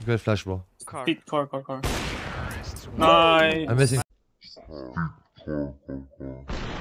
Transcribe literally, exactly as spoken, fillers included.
Good flash, bro. Car. Speed, car, car, car. Nice. I'm missing.